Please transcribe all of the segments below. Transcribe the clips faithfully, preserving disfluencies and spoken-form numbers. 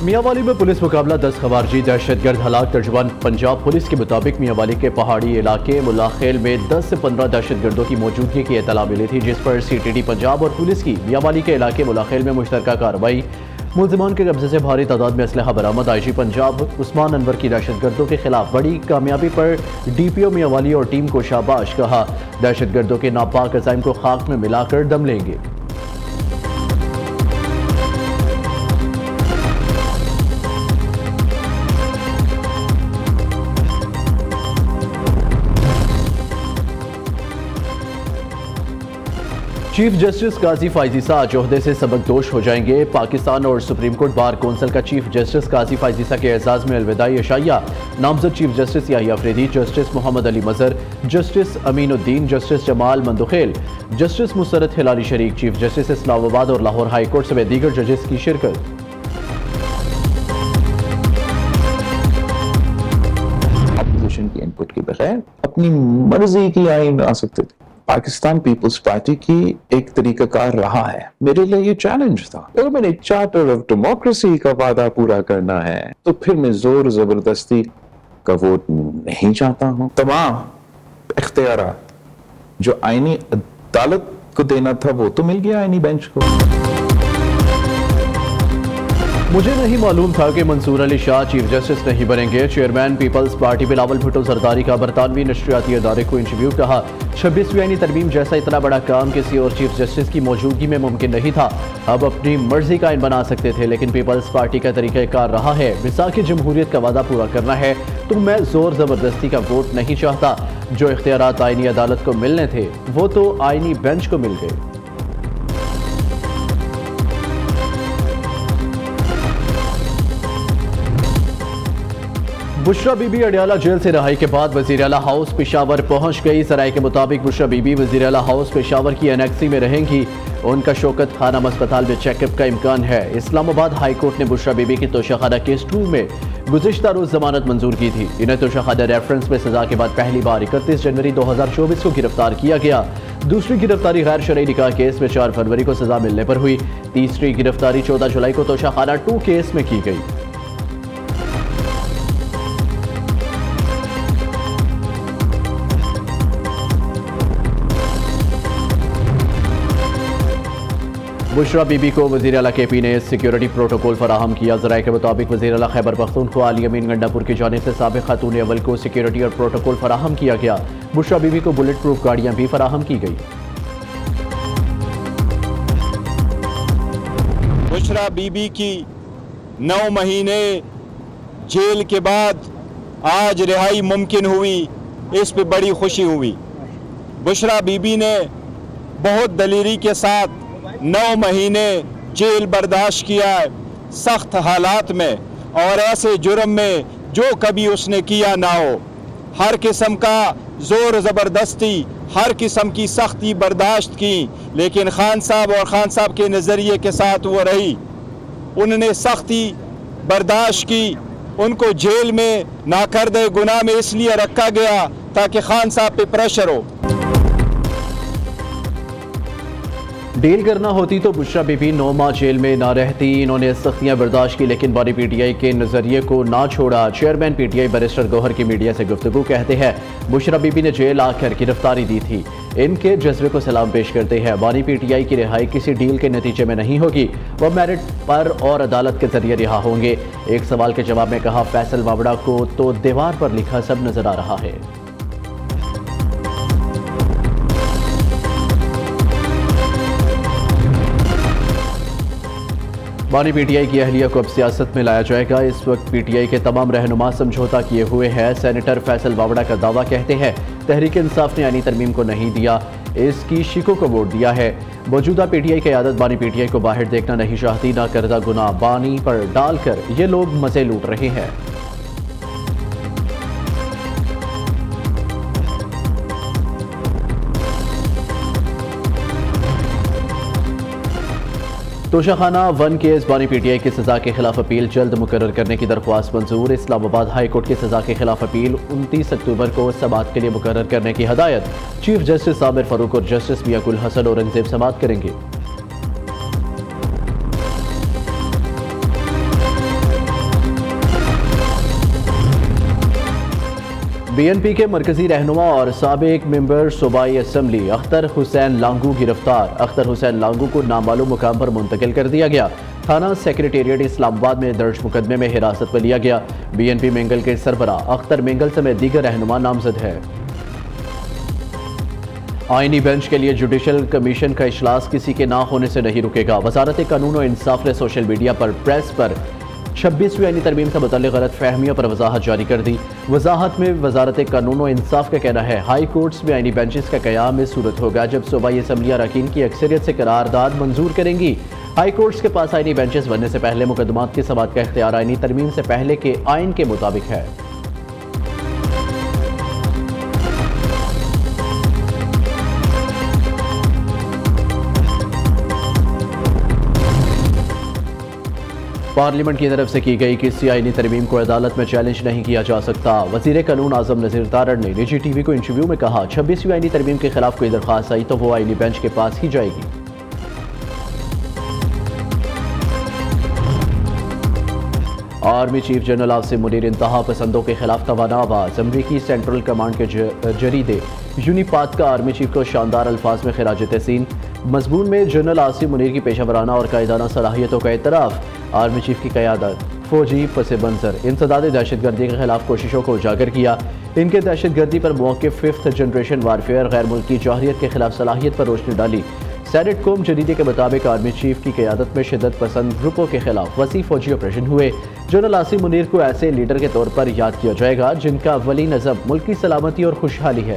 मियांवाली में पुलिस मुकाबला, दस खवारजी दहशतगर्द हलाक। तर्जुमान पंजाब पुलिस के मुताबिक मियांवाली के पहाड़ी इलाके मुल्लाखेल में दस से पंद्रह दहशतगर्दों की मौजूदगी की इत्तला मिली थी, जिस पर सी टी डी पंजाब और पुलिस की मियांवाली के इलाके मुल्लाखेल में मुश्तरका कार्रवाई। मुलजिमान के कब्जे से भारी तादाद में असलहा बरामद। आई जी पंजाब उस्मान अनवर की दहशतगर्दों के खिलाफ बड़ी कामयाबी पर डी पी ओ मियांवाली और टीम को शाबाश कहा। दहशतगर्दों के नापाक अज़ाइम को खाक में मिलाकर दम लेंगे। चीफ जस्टिस काजी फायजी साज ओहदे से सबकदोश हो जाएंगे। पाकिस्तान और सुप्रीम कोर्ट बार कौंसिल का चीफ जस्टिस काजी फायजी सा के एजाज में अलविदाई अशाइया। नामजद chief justice Yahya Afridi, justice Mohammad Ali Mazhar, justice Aminuddin, justice Jamal Mandokhail, justice Musarrat Hilali शरीक, चीफ जस्टिस इस्लामाबाद और लाहौर हाई कोर्ट समेत दीगर जजेस की शिरकत। अपोजिशन की इनपुट के बगैर अपनी मर्जी की आइन आ सकते थे। पाकिस्तान पीपल्स पार्टी की एक तरीकाकार रहा है। मेरे लिए ये चैलेंज था। अगर मैंने चार्टर ऑफ डेमोक्रेसी का वादा पूरा करना है तो फिर मैं जोर जबरदस्ती का वोट नहीं चाहता हूं। तमाम इख्तियारात जो आईनी अदालत को देना था वो तो मिल गया आईनी बेंच को। मुझे नहीं मालूम था कि मंसूर अली शाह चीफ जस्टिस नहीं बनेंगे। Chairman Peoples Party Bilawal Bhutto Zardari का बरतानवी नशरियाती अदारे को इंटरव्यू। कहा, छब्बीसवीं आईनी तरमीम जैसा इतना बड़ा काम किसी और चीफ जस्टिस की मौजूदगी में मुमकिन नहीं था। अब अपनी मर्जी का आइन बना सकते थे, लेकिन पीपल्स पार्टी का तरीक़ाकार रहा है मिसाक़ जमहूरियत का वादा पूरा करना है, तो मैं जोर जबरदस्ती का वोट नहीं चाहता। जो इख्तियारात आईनी अदालत को मिलने थे वो तो आईनी बेंच को मिल गए। बुशरा बीबी अडियाला जेल से रिहाई के बाद वजीर आला हाउस पेशावर पहुंच गई। सराय के मुताबिक बुशरा बीबी वजीर आला हाउस पेशावर की एनेक्सी में रहेंगी। उनका शौकत खाना अस्पताल में चेकअप का इम्कान है। इस्लामाबाद हाई कोर्ट ने बुशरा बीबी की तोशाखाना केस टू में गुज़िश्ता रोज जमानत मंजूर की थी। इन्हें तोशाखाना रेफरेंस में सजा के बाद पहली बार इकतीस जनवरी दो हजार चौबीस को गिरफ्तार किया गया। दूसरी गिरफ्तारी गैर शरई निकाह केस में चार फरवरी को सजा मिलने पर हुई। तीसरी गिरफ्तारी चौदह जुलाई को तोशाखाना टू केस में की गई। बुशरा बीबी को वज़ीर आला के पी ने सिक्योरिटी प्रोटोकॉल फराहम किया। ज़राए के मुताबिक वज़ीर आला खैबर पख्तूनख्वा अली अमीन गंडापुर की जानिब से साबिक़ खातून अव्वल को सिक्योरिटी और प्रोटोकॉल फराहम किया गया। बुशरा बीबी को बुलेट प्रूफ गाड़ियाँ भी फराहम की गई। बुशरा बीबी की नौ महीने जेल के बाद आज रिहाई मुमकिन हुई, इस पे बड़ी खुशी हुई। बुशरा बीबी ने बहुत दलेरी के साथ नौ महीने जेल बर्दाश्त किया है, सख्त हालात में और ऐसे जुर्म में जो कभी उसने किया ना हो। हर किस्म का जोर ज़बरदस्ती, हर किस्म की सख्ती बर्दाश्त की, लेकिन खान साहब और खान साहब के नज़रिए के साथ वो रही। उन्होंने सख्ती बर्दाश्त की। उनको जेल में नाकर्दे गुनाह में इसलिए रखा गया ताकि खान साहब पे प्रेशर हो। डील करना होती तो बुशरा बीबी नौ माह जेल में ना रहती। इन्होंने सख्तियां बर्दाश्त की, लेकिन बानी पीटीआई के नजरिए को ना छोड़ा। चेयरमैन पीटीआई बैरिस्टर गौहर की मीडिया से गुफ्तगू कहते हैं, बुशरा बीबी ने जेल आकर गिरफ्तारी दी थी। इनके जज्बे को सलाम पेश करते हैं। बानी पीटीआई की रिहाई किसी डील के नतीजे में नहीं होगी, वह मेरिट पर और अदालत के जरिए रिहा होंगे। एक सवाल के जवाब में कहा, फैसल वावड़ा को तो दीवार पर लिखा सब नजर आ रहा है। बानी पीटीआई की अहलिया को अब सियासत में लाया जाएगा। इस वक्त पीटीआई के तमाम रहनुमा समझौता किए हुए हैं। सेनेटर फैसल वावड़ा का दावा कहते हैं, तहरीक इंसाफ ने आईनी तरमीम को नहीं दिया, इसकी शिको को वोट दिया है। मौजूदा पीटीआई की आदत बानी पीटीआई को बाहर देखना नहीं चाहती। ना करदा गुनाह बानी पर डालकर ये लोग मजे लूट रहे हैं। तोशाखाना वन केस बानी पीटीआई की सजा के खिलाफ अपील जल्द मुकर्रर करने की दरख्वास्त मंजूर। इस्लामाबाद हाई कोर्ट की सजा के खिलाफ अपील उनतीस अक्टूबर को समाअत के लिए मुकर्रर करने की हदायत। चीफ जस्टिस आमिर फारूक और जस्टिस मियां गुल हसन औरंगजेब समाअत करेंगे। बी एन पी के मरकजी रहनुमा और साबिक मेंबर सूबाई असम्बली अख्तर हुसैन लांगू गिरफ्तार। अख्तर हुसैन लांगू को नामालूम मुकाम पर मुंतकिल कर दिया गया। थाना सेक्रेटेरिएट इस्लामाबाद में दर्ज मुकदमे में हिरासत में लिया गया। बी एन पी मेंगल के सरबरा अख्तर मेंगल समेत दीगर रहनुमा नामजद है। आईनी बेंच के लिए जुडिशल कमीशन का इजलास किसी के ना होने से नहीं रुकेगा। वजारत कानून और इंसाफ ने सोशल मीडिया पर प्रेस पर छब्बीसवीं आईनी तरमीम से मुतल्लिक़ गलत फहमियों पर वजाहत जारी कर दी। वजाहत में वजारत कानून और इंसाफ का कहना है हाई कोर्ट्स में आईनी बेंचेस का क़याम इस सूरत होगा जब सूबाई असम्बली अरकान की अक्सरियत से करारदाद मंजूर करेंगी। हाई कोर्ट्स के पास आईनी बेंचेस बनने से पहले मुकदमात की समाअत का इख्तियार आईनी तरमीम से पहले के आइन के मुताबिक है। पार्लियामेंट की तरफ से की गई किसी आईनी तरमीम को अदालत में चैलेंज नहीं किया जा सकता। वजीर कानून आजम नज़ीर तारड़ ने निजी टीवी को इंटरव्यू में कहा, छब्बीसवीं आईनी तरमीम के खिलाफ कोई दरख्वास्त आई तो वो आईनी बेंच के पास ही जाएगी। Army chief general Asim Munir इंतहा पसंदों के खिलाफ तवाना आवाज। अमरीकी सेंट्रल कमांड के जरीदे यूनिपात का आर्मी चीफ को शानदार अल्फाज में खिराज तहसीन। मजमून में जनरल आसिम मुनीर की पेशा वराना और कायदाना सलाहियतों का एतराफ़। आर्मी चीफ की क़यादत फौजी पस मंजर इंसदाद दहशत गर्दी के खिलाफ कोशिशों को उजागर किया। इनके दहशत गर्दी पर मौके फिफ्थ जनरेशन वारफेयर गैर मुल्की जौहरियत के खिलाफ सलाहियत पर रोशनी डाली। सैनेट कोम जरीदे के मुताबिक आर्मी चीफ की क़यादत में शिद्दत पसंद ग्रुपों के खिलाफ वसी फौजी ऑपरेशन हुए। जनरल आसिम मुनीर को ऐसे लीडर के तौर पर याद किया जाएगा जिनका अव्वली नज़म मुल्क की सलामती और खुशहाली है।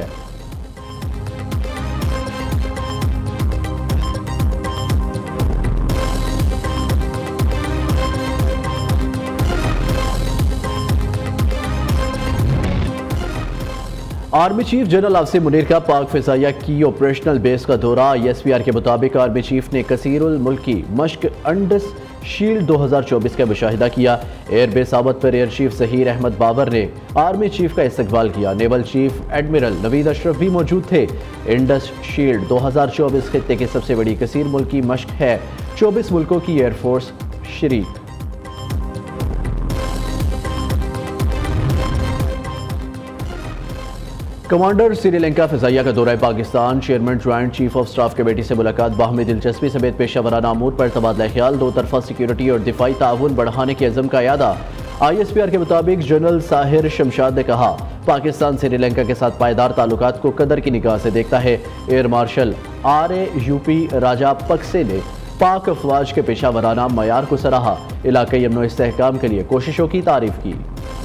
Army chief general Asim Munir का पाक फिजाइया की ऑपरेशनल बेस का दौरा। आई एस पी आर के मुताबिक आर्मी चीफ ने कसीरुल मुल्की मश्क अंडस शील्ड दो हज़ार चौबीस का मुशाहिदा किया। एयरबेस आबद पर एयर चीफ ज़हीर अहमद बाबर ने आर्मी चीफ का इस्तकबाल किया। Naval chief admiral Naveed Ashraf भी मौजूद थे। इंडस शील्ड दो हज़ार चौबीस खित्ते की सबसे बड़ी कसीर मुल्की मश्क है। चौबीस मुल्कों की एयरफोर्स शरीक। कमांडर श्रीलंका फिजाइया का दौरा Pakistan. Chairman joint chief of staff committee से मुलाकात। बाहमी दिलचस्पी समेत पेशा वराना अमूर पर तबादला ख्याल। दो तरफा सिक्योरिटी और दिफाई ताउन बढ़ाने के अज़म का यादा। आई एस पी आर के मुताबिक जनरल साहिर शमशाद ने कहा, पाकिस्तान श्रीलंका के साथ पायदार ताल्लुकात को कदर की निगाह से देखता है। Air marshal R A U P Rajapaksa ने पाक अफवाज के पेशा वराना मयार को सराहा। इलाकई अमन व इस्तेहकाम के लिए कोशिशों की तारीफ की।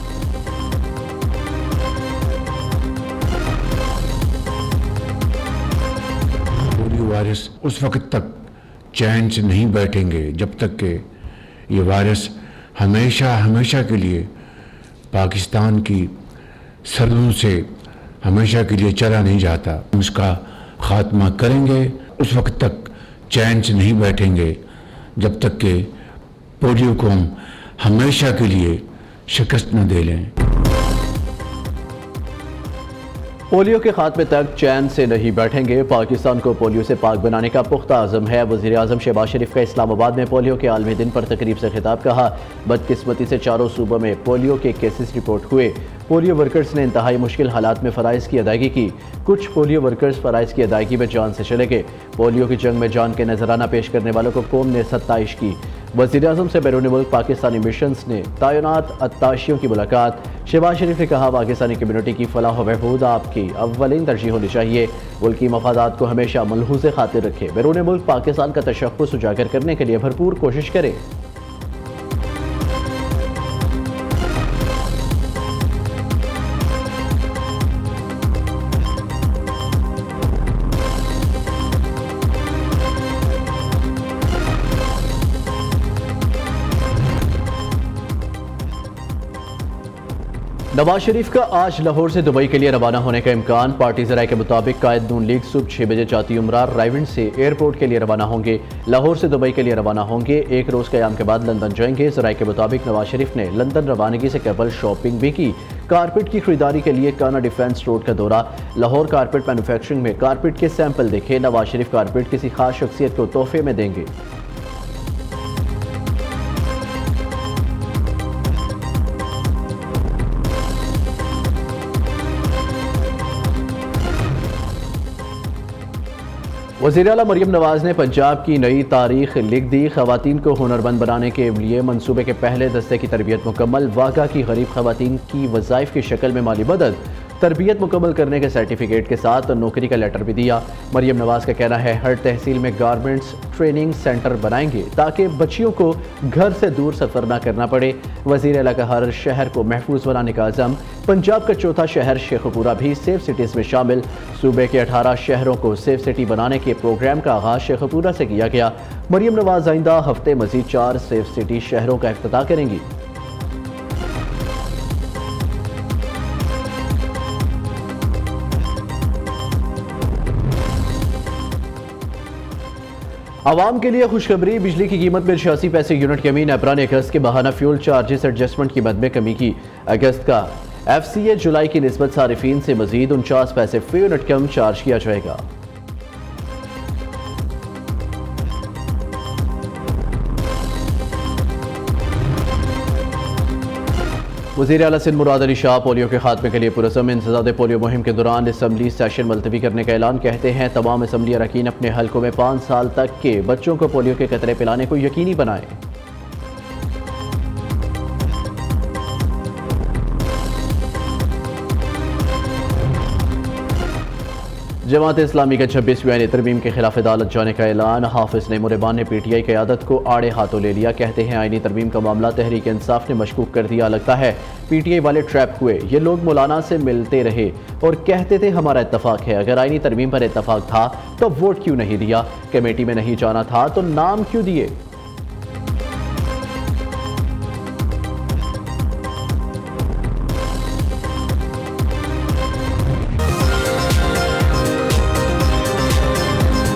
वायरस उस वक्त तक चैन से नहीं बैठेंगे जब तक कि ये वायरस हमेशा हमेशा के लिए पाकिस्तान की सरहदों से हमेशा के लिए चला नहीं जाता। हम इसका खात्मा करेंगे। उस वक्त तक चैन से नहीं बैठेंगे जब तक कि पोलियो को हम हमेशा के लिए शिकस्त न दे लें। पोलियो के खात्मे तक चैन से नहीं बैठेंगे। पाकिस्तान को पोलियो से पाक बनाने का पुख्ता आज़म है। वज़ीर आज़म शहबाज शरीफ का इस्लामाबाद में पोलियो के आलमी दिन पर तकरीब से खिताब। कहा, बदकिस्मती से चारों सूबों में पोलियो के केसेस रिपोर्ट हुए। पोलियो वर्कर्स ने इंतहाई मुश्किल हालात में फ़राइज़ की अदायगी की। कुछ पोलियो वर्कर्स फ़राइज़ की अदायगी में जान से चले गए। पोलियो की जंग में जान के नजराना पेश करने वालों को कौम ने सत्ताइश की। वज़ीर आज़म से बैरून मुल्क पाकिस्तानी मिशंस ने तैनात अत्ताशियों की मुलाकात। शहबाज शरीफ ने कहा, पाकिस्तानी कम्यूनिटी की फलाह व बहबूद आपकी अव्वलीन तरजीह होनी चाहिए। मुल्की मफादात को हमेशा मलहूज़ खातिर रखे। बैरून मुल्क पाकिस्तान का तशख्खुस उजागर करने के लिए भरपूर कोशिश करे। नवाज शरीफ का आज लाहौर से दुबई के लिए रवाना होने का इम्कान। पार्टी ज़राए के मुताबिक कायद नून लीग सुबह छः बजे जाती उमरार रायविंड से एयरपोर्ट के लिए रवाना होंगे। लाहौर से दुबई के लिए रवाना होंगे। एक रोज़ क़याम के बाद लंदन जाएंगे। ज़राए के मुताबिक नवाज शरीफ ने लंदन रवानगी से कबल शॉपिंग भी की। कारपेट की खरीदारी के लिए काना डिफेंस रोड का दौरा। लाहौर कारपेट मैन्युफैक्चरिंग में कारपेट के सैंपल देखे। नवाज शरीफ कारपेट किसी खास शख्सियत को तोहफे में देंगे। वज़ीर आला मरियम नवाज ने पंजाब की नई तारीख लिख दी। ख़वातीन को हुनरमंद बनाने के लिए मनसूबे के पहले दस्ते की तरबियत मुकम्मल। वाक़ा की गरीब ख़वातीन की वज़ाइफ की शक्ल में माली मदद, तरबियत मुकम्मल करने के सर्टिफिकेट के साथ नौकरी का लेटर भी दिया। मरियम नवाज का कहना है हर तहसील में गारमेंट्स ट्रेनिंग सेंटर बनाएंगे ताकि बच्चियों को घर से दूर सफ़र न करना पड़े। वज़ीर आला का हर शहर को महफूज बनाने का अज़म। पंजाब का चौथा शहर शेखपुरा भी सेफ सिटीज़ में शामिल। सूबे के अठारह शहरों को सेफ सिटी बनाने के प्रोग्राम का आगाज़ शेखपुरा से किया गया। मरियम नवाज आइंदा हफ्ते मजीद चार सेफ सिटी शहरों का इफ्तिताह करेंगी। आवाम के लिए खुशखबरी, बिजली की कीमत में छियासी पैसे यूनिट कमी। नेपरा ने अगस्त के बहाना फ्यूल चार्जेस एडजस्टमेंट की मद में कमी की। अगस्त का एफ सी ए जुलाई की निस्बत सारिफीन से मजीद उनचास पैसे फी यूनिट कम चार्ज किया जाएगा। वज़ीर आला सिंध मुराद अली शाह पोलियो के खात्मे के लिए पुरज़म। इंसदाद पोलियो मुहिम के दौरान असम्बली सेशन मुलतवी करने का ऐलान। कहते हैं तमाम असम्बली अरकान अपने हल्कों में पाँच साल तक के बच्चों को पोलियो के कतरे पिलाने को यकीनी बनाएं। जमात इस्लामी का छब्बीसवीं आईनी तरमीम के खिलाफ अदालत जाने का ऐलान। हाफिज नईमुर रहमान ने पी टी आई क़यादत को आड़े हाथों ले लिया। कहते हैं आईनी तरमीम का मामला तहरीक इंसाफ ने मशकूक कर दिया। लगता है पी टी आई वाले ट्रैप हुए। ये लोग मौलाना से मिलते रहे और कहते थे हमारा इत्तफाक है। अगर आईनी तरमीम पर इत्तफाक था तो वोट क्यों नहीं दिया? कमेटी में नहीं जाना था तो नाम क्यों दिए?